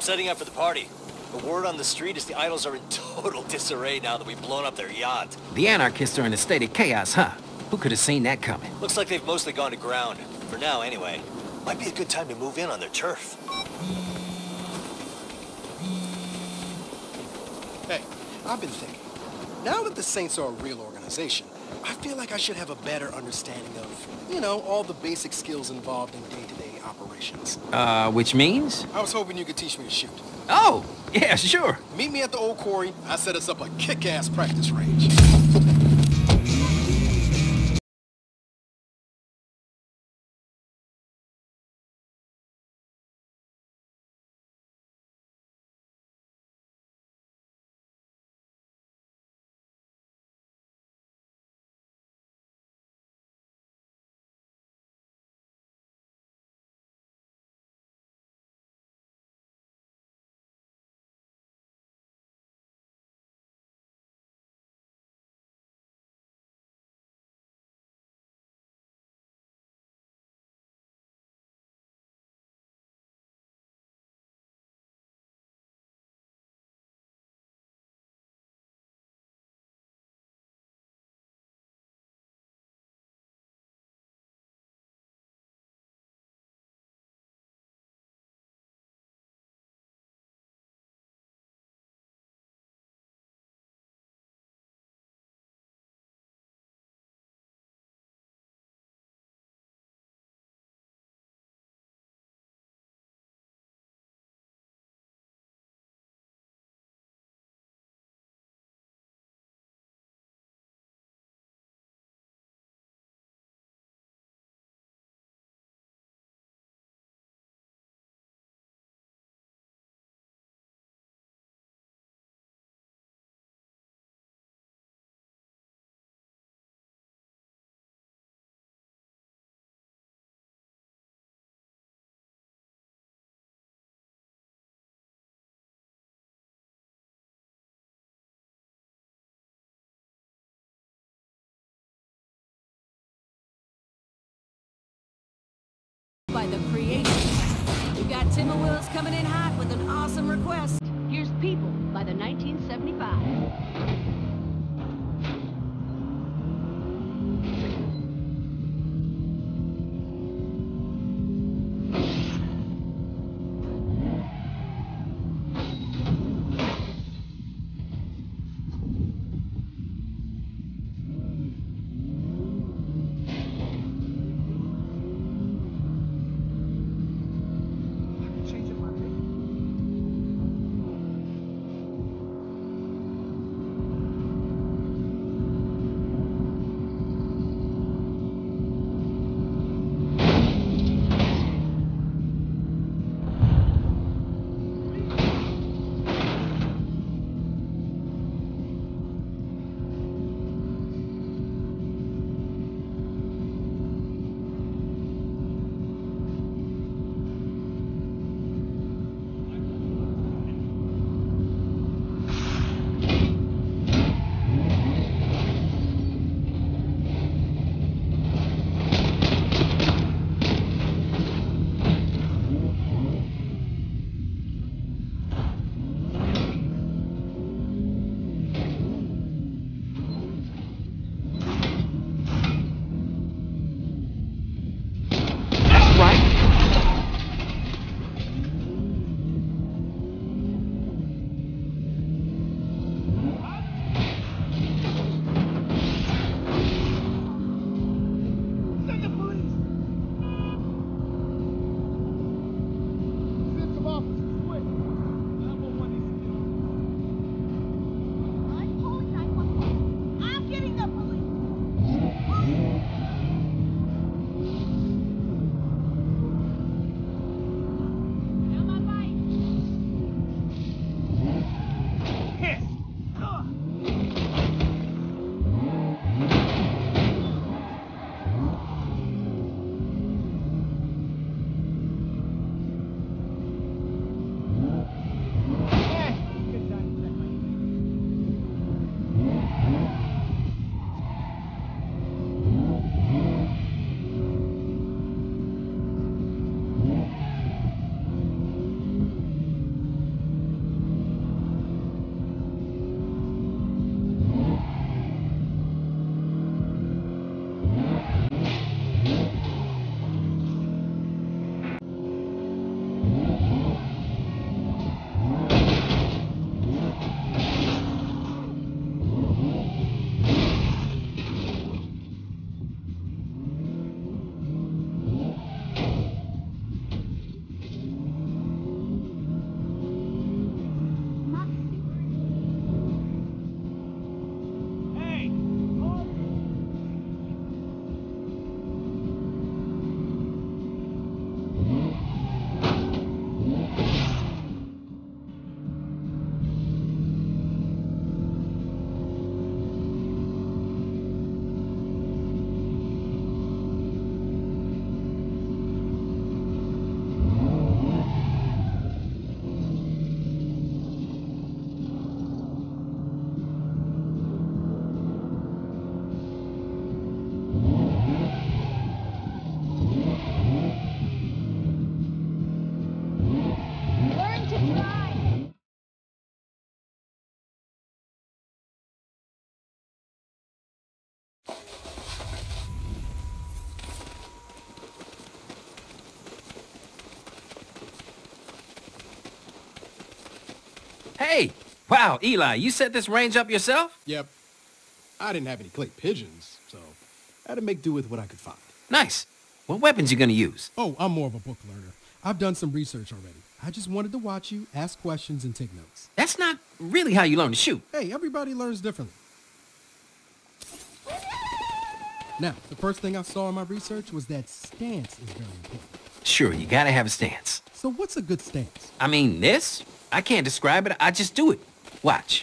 setting up for the party. The word on the street is the idols are in total disarray now that we've blown up their yacht. The anarchists are in a state of chaos, huh? Who could have seen that coming? Looks like they've mostly gone to ground. For now, anyway. Might be a good time to move in on their turf. Hey, I've been thinking. Now that the Saints are a real organization, I feel like I should have a better understanding of, you know, all the basic skills involved in day-to-day operations. Which means? I was hoping you could teach me to shoot. Oh, yeah, sure. Meet me at the old quarry. I set us up a kick-ass practice range. By the creation. We got Tim and Willis coming in hot with an awesome request. Here's People by the 1975. Changing my name. Hey! Wow, Eli, you set this range up yourself? Yep. I didn't have any clay pigeons, so I had to make do with what I could find. Nice. What weapons you gonna use? Oh, I'm more of a book learner. I've done some research already. I just wanted to watch you, ask questions, and take notes. That's not really how you learn to shoot. Hey, everybody learns differently. Now, the first thing I saw in my research was that stance is very important. Sure, you gotta have a stance. So what's a good stance? I mean, this? I can't describe it, I just do it. Watch.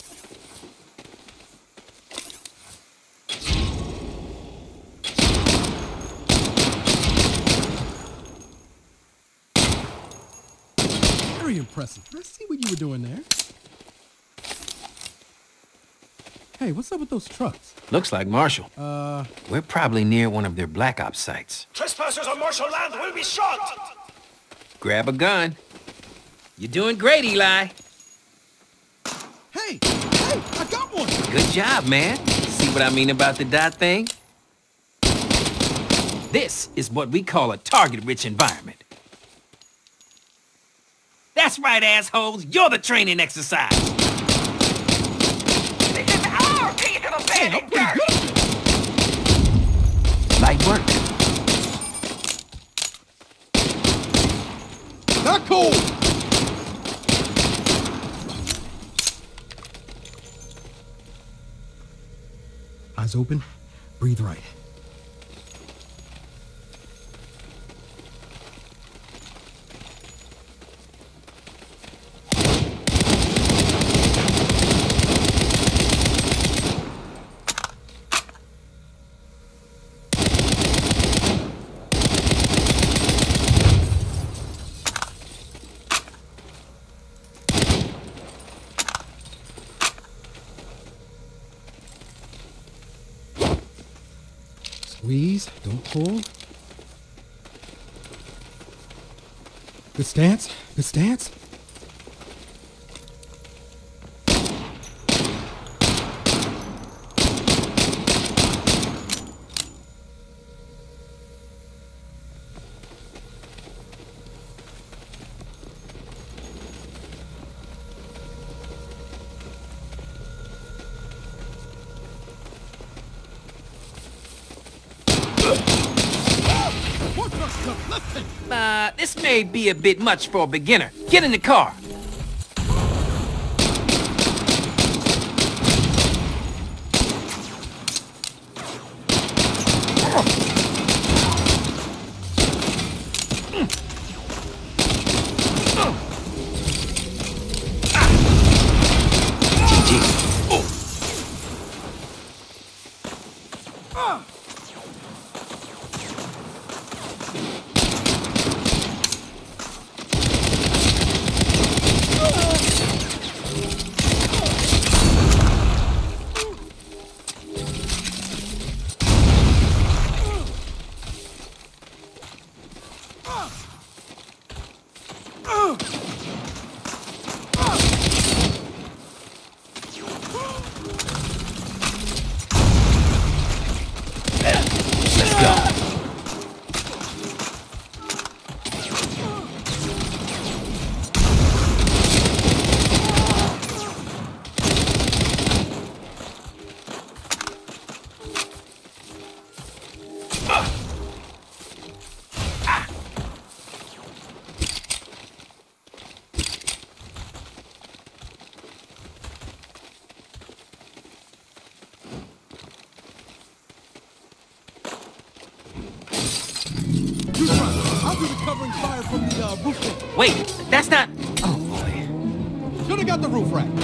Very impressive. Let's see what you were doing there. Hey, what's up with those trucks? Looks like Marshall. We're probably near one of their Black Ops sites. Trespassers on martial land will be shot! Grab a gun. You're doing great, Eli. Hey, I got one! Good job, man. See what I mean about the dot thing? This is what we call a target-rich environment. That's right, assholes. You're the training exercise. This is our piece of abandoned dirt! Light work. Not cool! Eyes open, breathe right. Squeeze, don't pull. Good stance, good stance. This may be a bit much for a beginner. Get in the car. Covering fire from the roof thing. Wait, that's not... Oh, boy. Should've got the roof rack.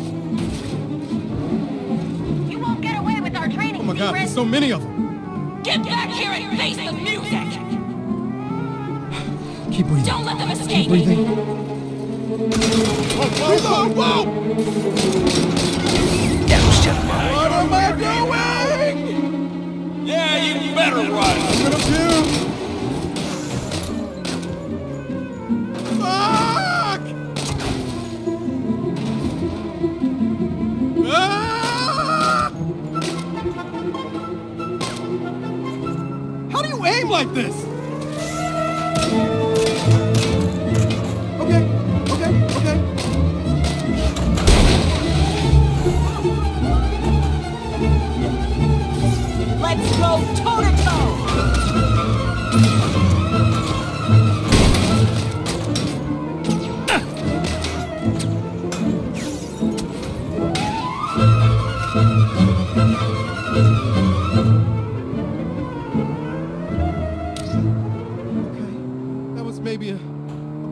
You won't get away with our training, Oh my God, there's so many of them. Get back here and face the music! Keep breathing. Don't let them escape! Keep breathing. Whoa, whoa! That was just mine. What am I doing? Yeah, you better run! I'm gonna puke! Fuck! Ah! How do you aim like this? Okay.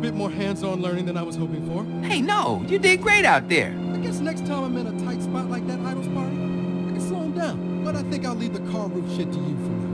bit more hands-on learning than I was hoping for. Hey, no, you did great out there. I guess next time I'm in a tight spot like that Idols party, I can slow him down. But I think I'll leave the car roof shit to you for now.